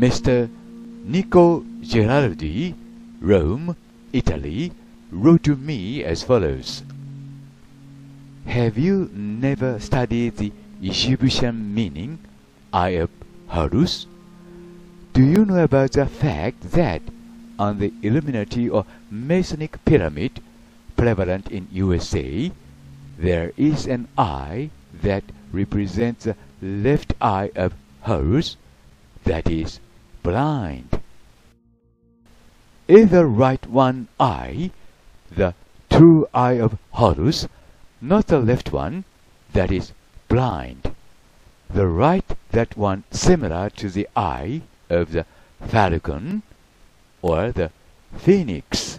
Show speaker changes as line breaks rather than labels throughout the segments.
Mr. Nico Gerardi, Rome, Italy, wrote to me as follows. Have you never studied the Egyptian meaning, Eye of Horus? Do you know about the fact that on the Illuminati or Masonic pyramid prevalent in USA, there is an eye that represents the left eye of Horus, that is blind. Is the right one eye the true eye of Horus, not the left one, that is blind? The right that one similar to the eye of the falcon or the phoenix.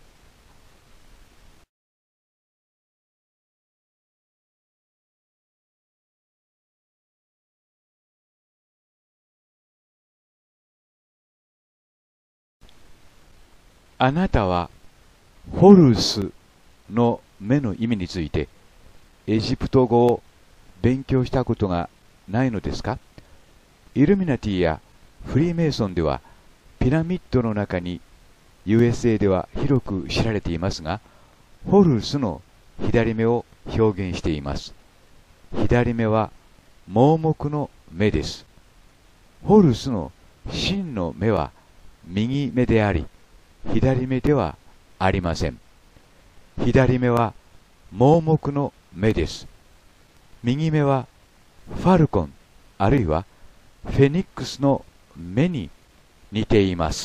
あなたはホルスの目の意味についてエジプト語を勉強したことがないのですか？イルミナティやフリーメイソンではピラミッドの中に USA では広く知られていますが、ホルスの左目を表現しています。左目は盲目の目です。ホルスの真の目は右目であり、左目ではありません。左目は盲目の目です。右目はファルコンあるいはフェニックスの目に似ています。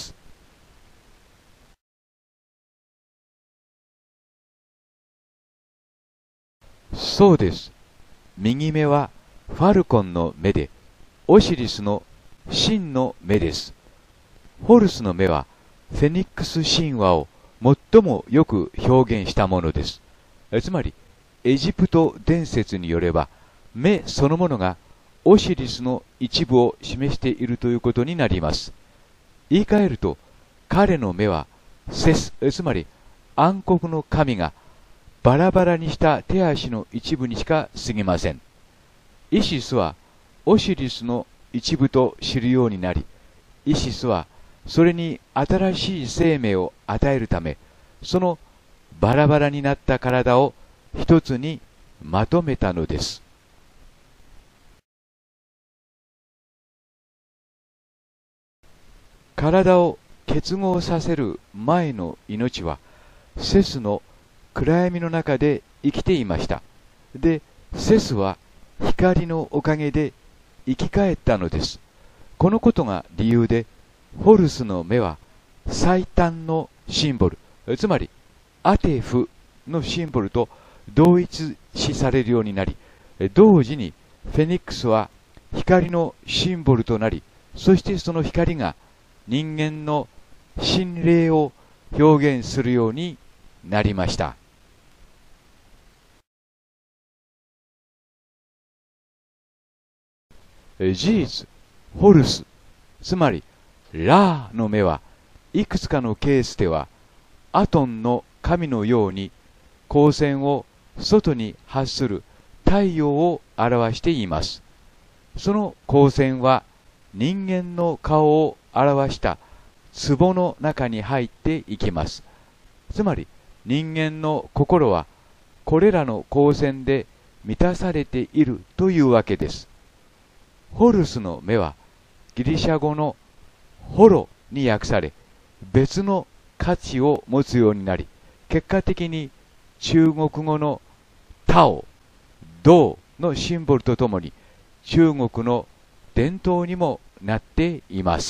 そうです。右目はファルコンの目で、オシリスの真の目です。ホルスの目はフェニックス神話を最もよく表現したものです。つまり、エジプト伝説によれば、目そのものがオシリスの一部を示しているということになります。言い換えると、彼の目はセス、つまり暗黒の神がバラバラにした手足の一部にしか過ぎません。イシスはオシリスの一部と知るようになり、イシスはそれに新しい生命を与えるため、そのバラバラになった体を一つにまとめたのです。体を結合させる前の命は、セスの暗闇の中で生きていました。で、セスは光のおかげで生き返ったのです。このことが理由で、ホルスの目は最短のシンボル、つまりアテフのシンボルと同一視されるようになり、同時にフェニックスは光のシンボルとなり、そしてその光が人間の心霊を表現するようになりました。事実、ホルス、つまりラーの目はいくつかのケースではアトンの神のように光線を外に発する太陽を表しています。その光線は人間の顔を表した壺の中に入っていきます。つまり人間の心はこれらの光線で満たされているというわけです。ホルスの目はギリシャ語のホロに訳され、別の価値を持つようになり、結果的に中国語のタオ、銅のシンボルとともに中国の伝統にもなっています。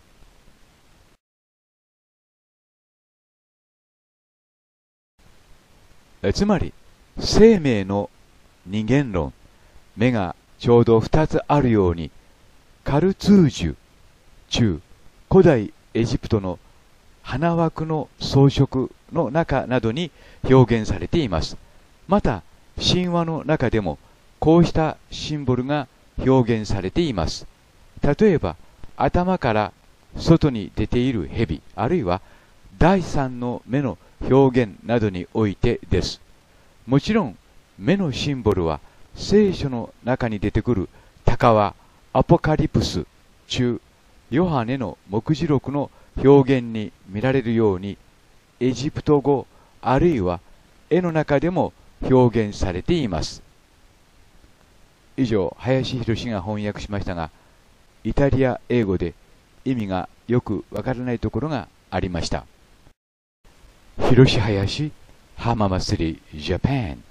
つまり、生命の二元論、目がちょうど2つあるように、カルツージュ、古代エジプトの花枠の装飾の中などに表現されています。また、神話の中でもこうしたシンボルが表現されています。例えば、頭から外に出ている蛇、あるいは第三の目の表現などにおいてです。もちろん、目のシンボルは聖書の中に出てくる鷹はアポカリプス中ヨハネの目次録の表現に見られるように、エジプト語あるいは絵の中でも表現されています。以上、林博が翻訳しましたが、イタリア英語で意味がよくわからないところがありました。広林浜祭りジャパン。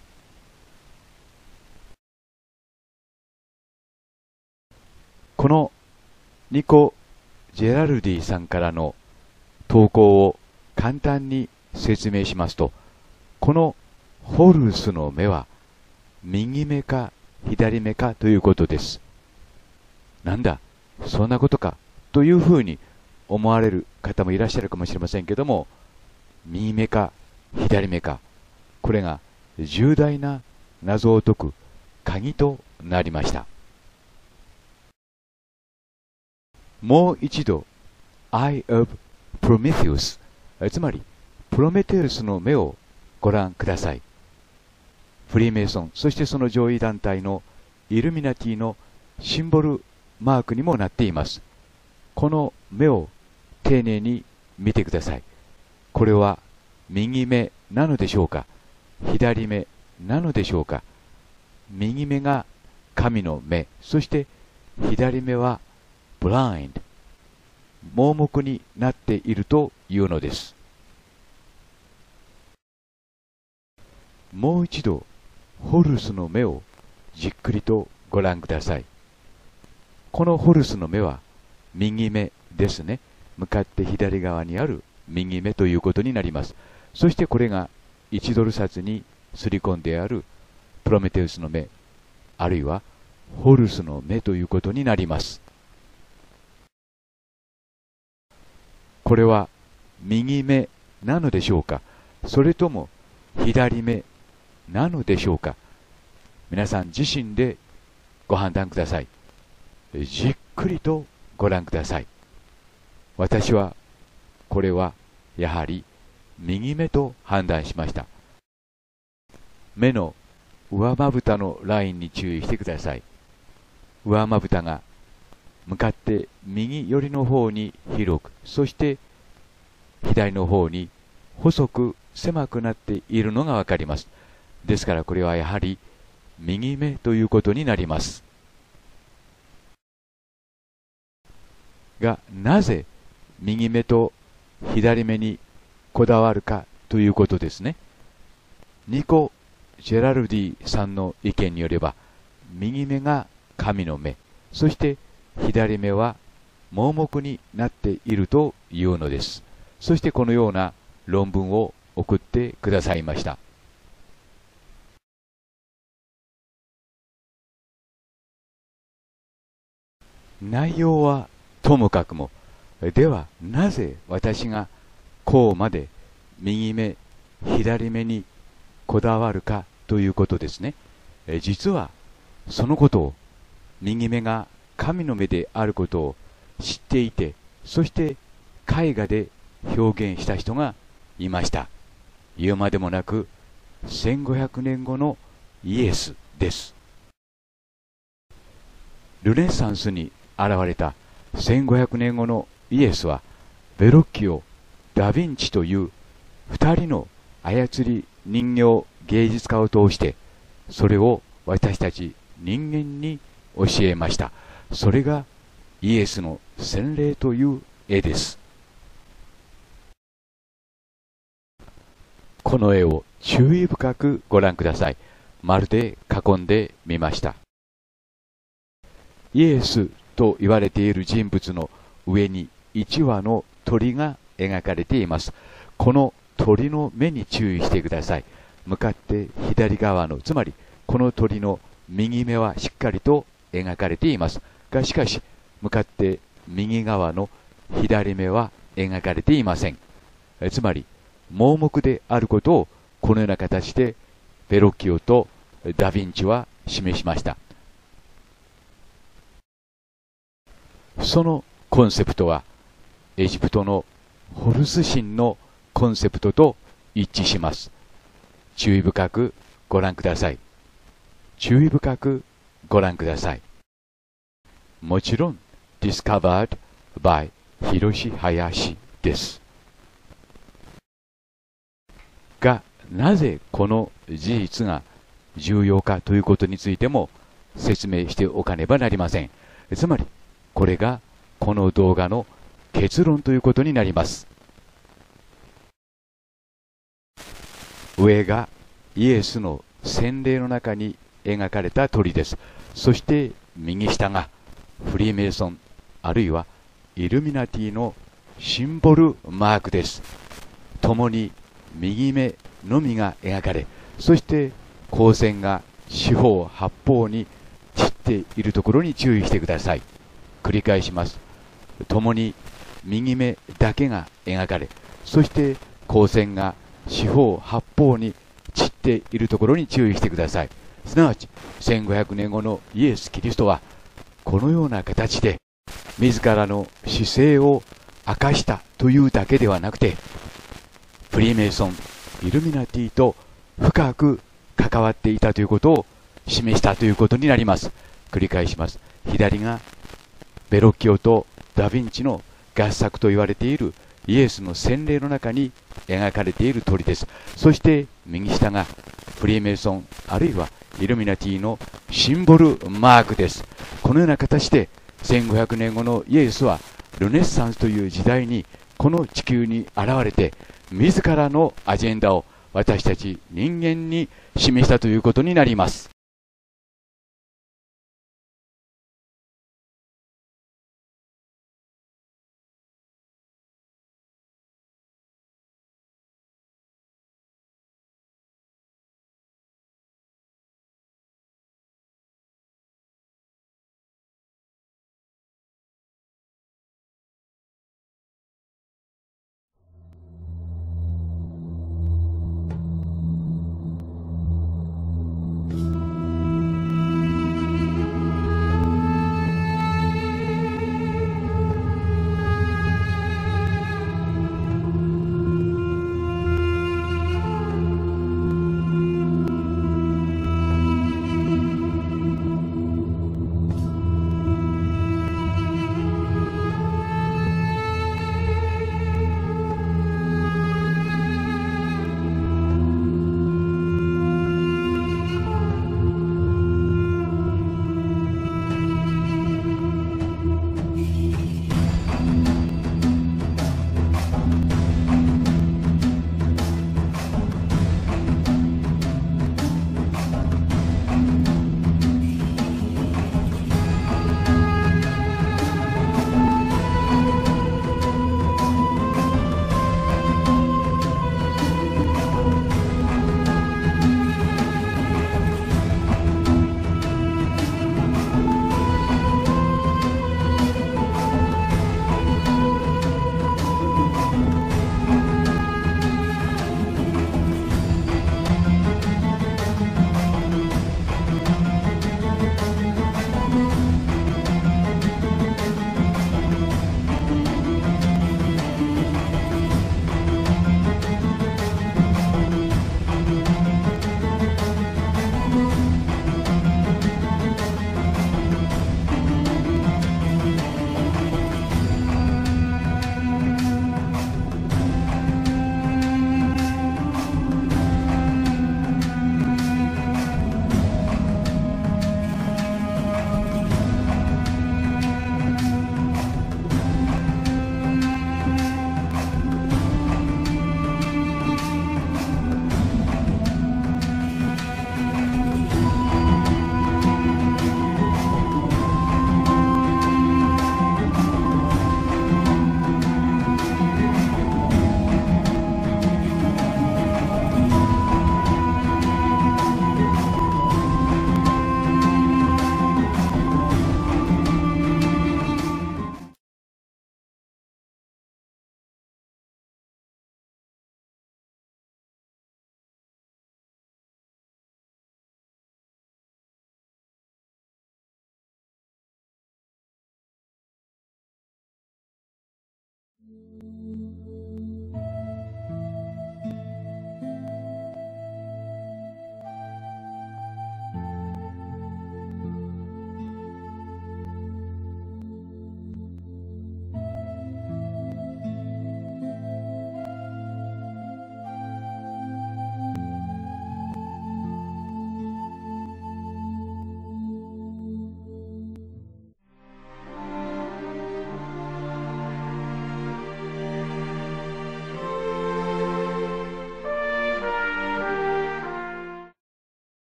このニコ・ジェラルディさんからの投稿を簡単に説明しますと、このホルスの目は右目か左目かということです。なんだ、そんなことかというふうに思われる方もいらっしゃるかもしれませんけども、右目か左目か、これが重大な謎を解く鍵となりました。もう一度 Eye of Prometheus、 つまりプロメテウスの目をご覧ください。フリーメイソン、そしてその上位団体のイルミナティのシンボルマークにもなっています。この目を丁寧に見てください。これは右目なのでしょうか、左目なのでしょうか。右目が神の目、そして左目はブラインド、盲目になっているというのです。もう一度ホルスの目をじっくりとご覧ください。このホルスの目は右目ですね。向かって左側にある右目ということになります。そしてこれが1ドル札に刷り込んであるプロメテウスの目、あるいはホルスの目ということになります。これは右目なのでしょうか、それとも左目なのでしょうか。皆さん自身でご判断ください。じっくりとご覧ください。私はこれはやはり右目と判断しました。目の上まぶたのラインに注意してください。上まぶたが向かって右寄りの方に広く、そして左の方に細く狭くなっているのがわかります。ですからこれはやはり右目ということになります。が、なぜ右目と左目にこだわるかということですね。ニコ・ジェラルディさんの意見によれば、右目が神の目、そして左目は盲目になっているというのです。そしてこのような論文を送ってくださいました。内容はともかくも、ではなぜ私がこうまで右目左目にこだわるかということですね。実はそのことを、右目が神の目であることを知っていて、そして絵画で表現した人がいました。言うまでもなく1500年後のイエスです。ルネサンスに現れた1500年後のイエスは、ベロッキオ、ダ・ヴィンチという2人の操り人形芸術家を通して、それを私たち人間に教えました。それがイエスの洗礼という絵です。この絵を注意深くご覧ください。まるで囲んでみました。イエスと言われている人物の上に1羽の鳥が描かれています。この鳥の目に注意してください。向かって左側の、つまりこの鳥の右目はしっかりと描かれていますが、しかし向かって右側の左目は描かれていません。つまり盲目であることをこのような形でベロッキオとダ・ヴィンチは示しました。そのコンセプトはエジプトのホルス神のコンセプトと一致します。注意深くご覧ください。注意深くご覧ください。もちろん Discovered by 広林です。が、なぜこの事実が重要かということについても説明しておかねばなりません。つまり、これがこの動画の結論ということになります。上がイエスの洗礼の中に描かれた鳥です。そして右下がフリーメイソンあるいはイルミナティのシンボルマークです。共に右目のみが描かれ、そして光線が四方八方に散っているところに注意してください。繰り返します。共に右目だけが描かれ、そして光線が四方八方に散っているところに注意してください。すなわち1500年後のイエス・キリストはこのような形で自らの姿勢を明かしたというだけではなくて、フリーメイソン、イルミナティと深く関わっていたということを示したということになります。繰り返します。左がベロッキオとダ・ヴィンチの合作と言われているイエスの洗礼の中に描かれている鳥です。そして右下がフリーメイソンあるいはイルミナティのシンボルマークです。このような形で1500年後のイエスはルネッサンスという時代にこの地球に現れて自らのアジェンダを私たち人間に示したということになります。